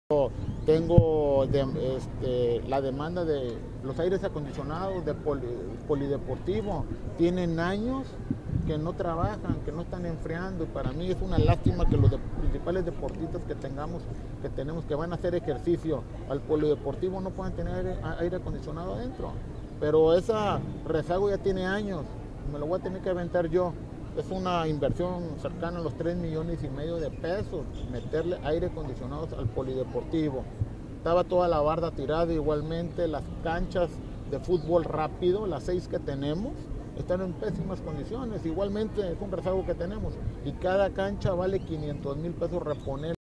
Tengo la demanda de los aires acondicionados de polideportivo. Tienen años que no trabajan, que no están enfriando, y para mí es una lástima que los principales deportistas que tenemos que van a hacer ejercicio al polideportivo no puedan tener aire acondicionado adentro. Pero esa rezago ya tiene años, me lo voy a tener que aventar yo. Es una inversión cercana a los 3,5 millones de pesos, meterle aire acondicionado al polideportivo. Estaba toda la barda tirada, igualmente las canchas de fútbol rápido, las 6 que tenemos, están en pésimas condiciones. Igualmente es un rezago que tenemos, y cada cancha vale 500,000 pesos reponer.